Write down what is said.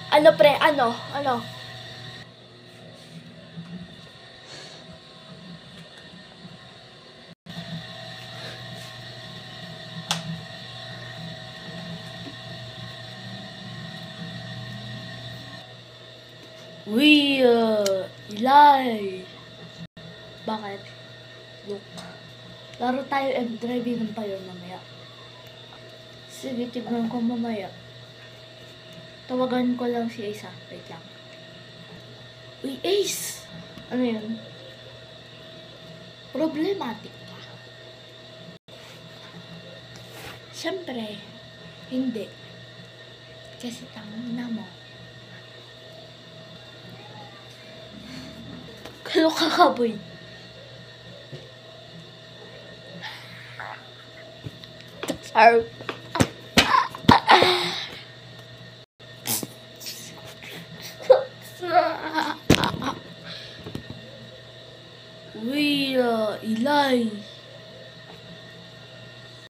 Ano pre? Ano? Ilay. Bakit? Look. Laro tayo and driving tayo mamaya. Sige, tignan ko mamaya. Tawagan ko lang si Ace. Wait lang. Uy, Ace! Ano yun? Problematic ka? Siyempre, hindi. Kasi tangina mo. Kaloka ka, boy. Sorry. Ilay.